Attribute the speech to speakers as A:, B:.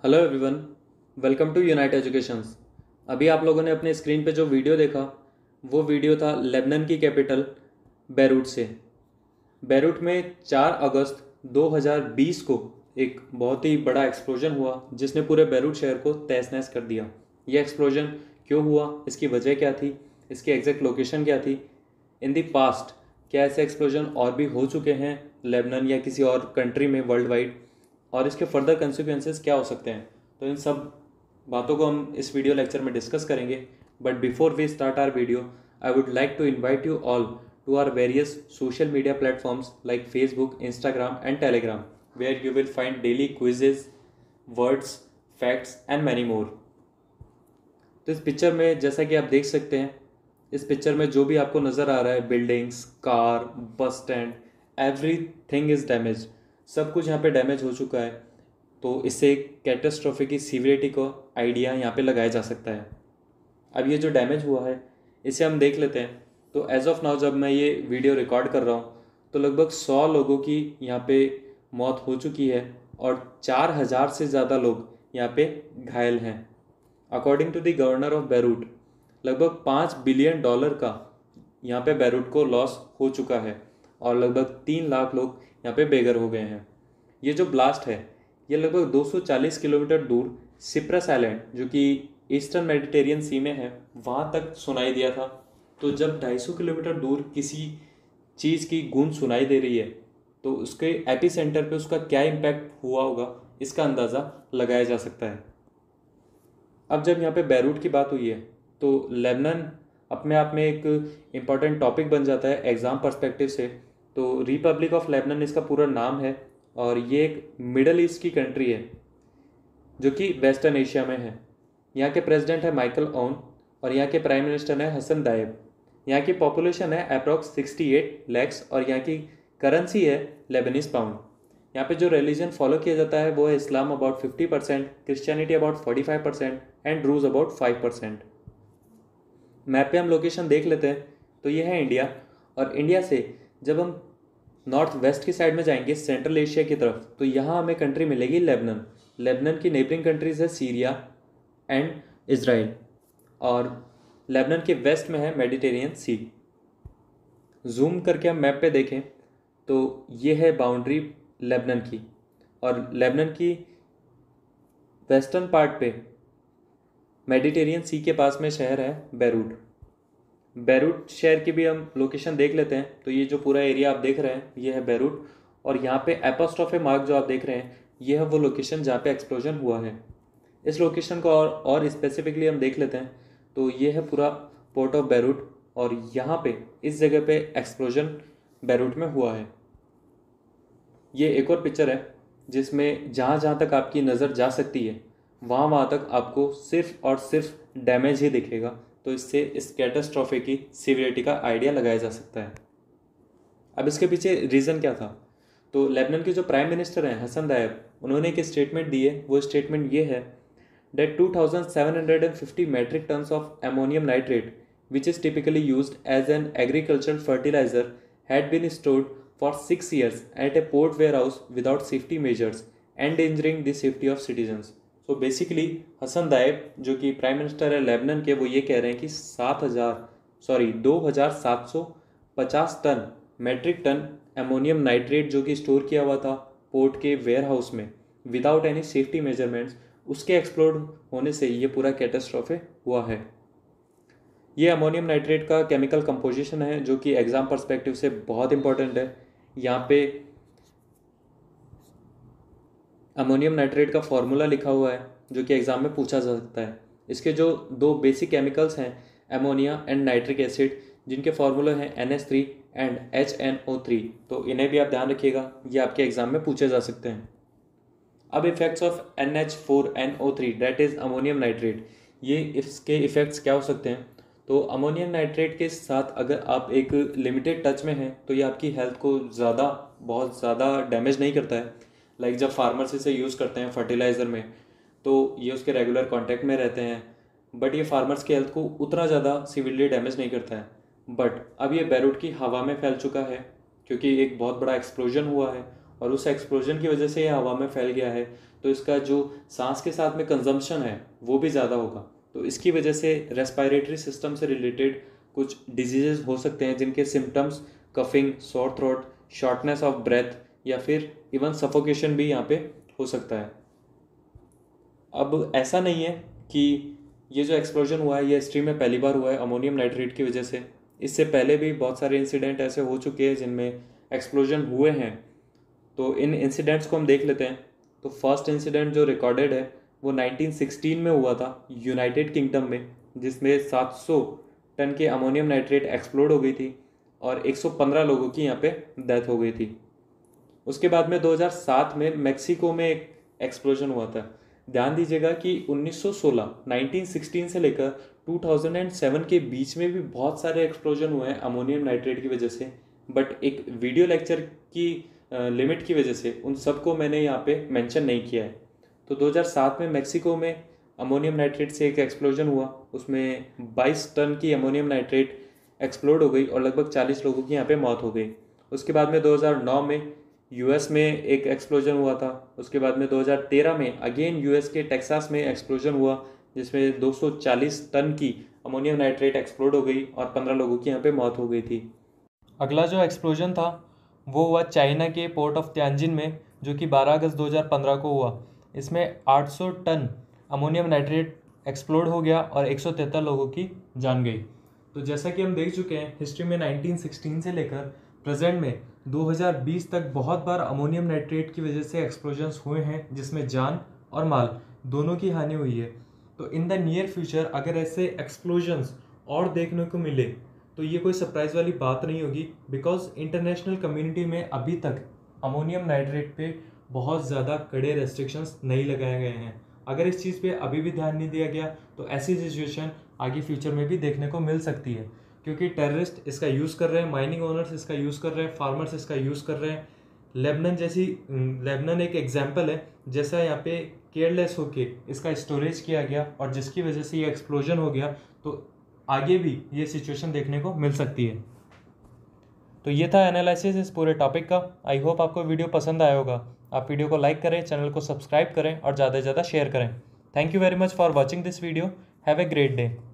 A: Hello everyone, welcome to unite educations. अभी आप लोगों ने अपने स्क्रीन पे जो वीडियो देखा वो वीडियो था लेबनान की कैपिटल बेरूट से। बेरूट में 4 अगस्त 2020 को एक बहुत ही बड़ा एक्सप्लोजन हुआ जिसने पूरे बेरूट शहर को तहस नहस कर दिया। यह एक्सप्लोजन क्यों हुआ, इसकी वजह क्या थी, इसकी एग्जैक्ट लोकेशन क्या थी, इन दी पास्ट क्या ऐसे एक्सप्लोजन और भी हो चुके हैं लेबनान या किसी और कंट्री में वर्ल्ड वाइड, और इसके फर्दर कंसिक्वेंसेस क्या हो सकते हैं। तो इन सब बातों को हम इस वीडियो लेक्चर में डिस्कस करेंगे। But before we start our video, I would like to invite you all to our various social media platforms like Facebook, Instagram, and Telegram, where you will find daily quizzes, words, facts, and many more. तो इस picture में जैसा कि आप देख सकते हैं, इस पिक्चर में जो भी आपको नज़र आ रहा है, buildings, car, bus stand, everything is damage. सब कुछ यहाँ पे डैमेज हो चुका है। तो इससे कैटास्ट्रोफे की सीवियरिटी को आइडिया यहाँ पे लगाया जा सकता है। अब ये जो डैमेज हुआ है इसे हम देख लेते हैं। तो एज ऑफ नाउ जब मैं ये वीडियो रिकॉर्ड कर रहा हूँ तो लगभग 100 लोगों की यहाँ पे मौत हो चुकी है और 4000 से ज़्यादा लोग यहाँ पे घायल हैं। According to the governor of Beirut, लगभग $5 बिलियन का यहाँ पे बेरूट को लॉस हो चुका है और लगभग 3 लाख लोग यहाँ पे बेघर हो गए हैं। ये जो ब्लास्ट है ये लगभग 240 किलोमीटर दूर सिप्रस आइलैंड, जो कि ईस्टर्न मेडिटेरियन सी में है, वहाँ तक सुनाई दिया था। तो जब 250 किलोमीटर दूर किसी चीज़ की गूंज सुनाई दे रही है तो उसके एपी सेंटर पे उसका क्या इम्पैक्ट हुआ होगा, इसका अंदाज़ा लगाया जा सकता है। अब जब यहाँ पे बेरूट की बात हुई है तो लेबनान अपने आप में एक इम्पॉर्टेंट टॉपिक बन जाता है एग्ज़ाम पर्सपेक्टिव से। तो रिपब्लिक ऑफ लेबनान इसका पूरा नाम है और ये एक मिडल ईस्ट की कंट्री है जो कि वेस्टर्न एशिया में है। यहाँ के प्रेसिडेंट है माइकल ओन और यहाँ के प्राइम मिनिस्टर है हसन दायब। यहाँ की पॉपुलेशन है अप्रॉक्स 68 लैक्स और यहाँ की करेंसी है लेबनीज पाउंड। यहाँ पे जो रिलीजन फॉलो किया जाता है वो है इस्लाम about 50%, Christianity about 45% and Druze about 5%। Map पे हम लोकेशन देख लेते हैं तो ये है इंडिया। और इंडिया से जब हम नॉर्थ वेस्ट की साइड में जाएंगे सेंट्रल एशिया की तरफ तो यहाँ हमें कंट्री मिलेगी लेबनान। लेबनान की नेबरिंग कंट्रीज है सीरिया एंड इज़राइल और लेबनान के वेस्ट में है मेडिटेरियन सी। जूम करके हम मैप पे देखें तो ये है बाउंड्री लेबनान की और लेबनान की वेस्टर्न पार्ट पे मेडिटेरियन सी के पास में शहर है बेरूट। बेरूट शहर की भी हम लोकेशन देख लेते हैं। तो ये जो पूरा एरिया आप देख रहे हैं ये है बेरूट और यहाँ पे एपोस्ट्रोफे मार्क जो आप देख रहे हैं ये है वो लोकेशन जहाँ पे एक्सप्लोजन हुआ है। इस लोकेशन को और स्पेसिफिकली हम देख लेते हैं तो ये है पूरा पोर्ट ऑफ बेरूट और यहाँ पे इस जगह पे एक्सप्लोजन बेरूट में हुआ है। ये एक और पिक्चर है जिसमें जहाँ जहाँ तक आपकी नज़र जा सकती है वहाँ वहाँ तक आपको सिर्फ और सिर्फ डैमेज ही दिखेगा। तो इससे इस कैटास्ट्रोफे की सीवियरिटी का आइडिया लगाया जा सकता है। अब इसके पीछे रीज़न क्या था? तो लेबनान के जो प्राइम मिनिस्टर हैं हसन दायब, उन्होंने एक स्टेटमेंट दी है। वो स्टेटमेंट ये है that 2,750 metric tons of ammonium nitrate, which is typically used as an agricultural fertilizer, had been stored for 6 years at a port warehouse without safety measures, endangering the safety of citizens. So basically Hasan दायब जो कि prime minister है Lebanon के, वो ये कह रहे हैं कि 2,750 ton metric ton ammonium nitrate जो कि स्टोर किया हुआ था पोर्ट के वेयर हाउस में विदाउट एनी सेफ्टी मेजरमेंट्स, उसके एक्सप्लोड होने से ये पूरा कैटास्ट्रोफे हुआ है। ये अमोनियम नाइट्रेट का केमिकल कंपोजिशन है जो कि एग्ज़ाम पर्सपेक्टिव से बहुत इंपॉर्टेंट है। यहाँ पे अमोनियम नाइट्रेट का फॉर्मूला लिखा हुआ है जो कि एग्ज़ाम में पूछा जा सकता है। इसके जो 2 बेसिक केमिकल्स हैं अमोनिया एंड नाइट्रिक एसिड, जिनके फार्मूले हैं NH3 एंड HNO3, तो इन्हें भी आप ध्यान रखिएगा, ये आपके एग्ज़ाम में पूछे जा सकते हैं। अब effects of NH4NO3 that is ammonium nitrate, ये इसके इफ़ेक्ट्स क्या हो सकते हैं? तो अमोनियम नाइट्रेट के साथ अगर आप एक लिमिटेड टच में हैं तो ये आपकी हेल्थ को बहुत ज़्यादा डैमेज नहीं करता है। लाइक जब फार्मर्स इसे यूज़ करते हैं फर्टिलाइज़र में तो ये उसके रेगुलर कांटेक्ट में रहते हैं, बट ये फार्मर्स की हेल्थ को उतना ज़्यादा सिवियरली डैमेज नहीं करता है। बट अब ये बेरूट की हवा में फैल चुका है क्योंकि एक बहुत बड़ा एक्सप्लोजन हुआ है और उस एक्सप्लोजन की वजह से ये हवा में फैल गया है, तो इसका जो सांस के साथ में कंजम्पशन है वो भी ज़्यादा होगा। तो इसकी वजह से रेस्पिरेटरी सिस्टम से रिलेटेड कुछ डिजीजेज हो सकते हैं, जिनके symptoms coughing, sore throat, shortness of breath या फिर इवन सफोकेशन भी यहाँ पे हो सकता है। अब ऐसा नहीं है कि ये जो एक्सप्लोजन हुआ है ये हिस्ट्री में पहली बार हुआ है अमोनियम नाइट्रेट की वजह से। इससे पहले भी बहुत सारे इंसिडेंट ऐसे हो चुके हैं जिनमें एक्सप्लोजन हुए हैं। तो इन इंसिडेंट्स को हम देख लेते हैं। तो फर्स्ट इंसिडेंट जो रिकॉर्डेड है वो 1916 में हुआ था यूनाइटेड किंगडम में, जिसमें 700 टन के अमोनियम नाइट्रेट एक्सप्लोड हो गई थी और 115 लोगों की यहाँ पे डेथ हो गई थी। उसके बाद में 2007 में मेक्सिको में एक एक्सप्लोजन हुआ था। ध्यान दीजिएगा कि 1916 से लेकर 2007 के बीच में भी बहुत सारे एक्सप्लोजन हुए हैं अमोनियम नाइट्रेट की वजह से, बट एक वीडियो लेक्चर की लिमिट की वजह से उन सबको मैंने यहाँ पे मेंशन नहीं किया है। तो 2007 में मेक्सिको में अमोनियम नाइट्रेट से एक एक्सप्लोजन हुआ, उसमें 22 टन की अमोनियम नाइट्रेट एक्सप्लोड हो गई और लगभग 40 लोगों की यहाँ पे मौत हो गई। उसके बाद में 2009 में यूएस में एक एक्सप्लोजन हुआ था। उसके बाद में 2013 में अगेन यूएस के टेक्सास में एक्सप्लोजन हुआ, जिसमें 240 टन की अमोनियम नाइट्रेट एक्सप्लोड हो गई और 15 लोगों की यहाँ पे मौत हो गई थी। अगला जो एक्सप्लोजन था वो हुआ चाइना के पोर्ट ऑफ तियानजिन में, जो कि 12 अगस्त 2015 को हुआ। इसमें 800 टन अमोनियम नाइट्रेट एक्सप्लोड हो गया और 173 लोगों की जान गई। तो जैसा कि हम देख चुके हैं हिस्ट्री में 1916 से लेकर प्रेजेंट में 2020 तक बहुत बार अमोनियम नाइट्रेट की वजह से एक्सप्लोजन्स हुए हैं, जिसमें जान और माल दोनों की हानि हुई है। तो इन द नियर फ्यूचर अगर ऐसे एक्सप्लोजन्स और देखने को मिले तो ये कोई सरप्राइज वाली बात नहीं होगी, बिकॉज इंटरनेशनल कम्युनिटी में अभी तक अमोनियम नाइट्रेट पे बहुत ज़्यादा कड़े रेस्ट्रिक्शंस नहीं लगाए गए हैं। अगर इस चीज़ पे अभी भी ध्यान नहीं दिया गया तो ऐसी सिचुएशन आगे फ्यूचर में भी देखने को मिल सकती है, क्योंकि टेररिस्ट इसका यूज़ कर रहे हैं, माइनिंग ओनर्स इसका यूज़ कर रहे हैं, फार्मर्स इसका यूज़ कर रहे हैं। लेबनान एक एग्जाम्पल है, जैसा यहाँ पे केयरलेस होके इसका स्टोरेज किया गया और जिसकी वजह से ये एक्सप्लोजन हो गया, तो आगे भी ये सिचुएशन देखने को मिल सकती है। तो ये था एनालिसिस इस पूरे टॉपिक का। आई होप आपको वीडियो पसंद आया होगा। आप वीडियो को लाइक करें, चैनल को सब्सक्राइब करें और ज़्यादा से ज़्यादा शेयर करें। Thank you very much for watching this video. Have a great day.